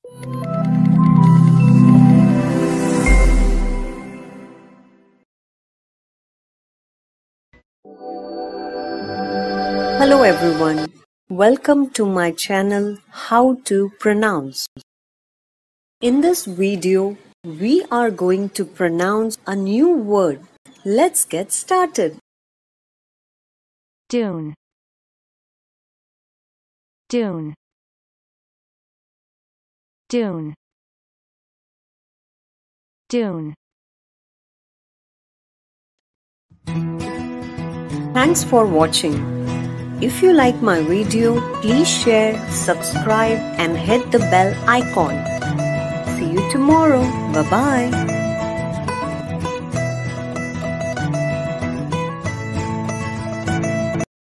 Hello everyone, welcome to my channel How to Pronounce. In this video, we are going to pronounce a new word. Let's get started. Dune. Dune. Dune. Dune. Thanks for watching. If you like my video, please share, subscribe and hit the bell icon. See you tomorrow. Bye-bye.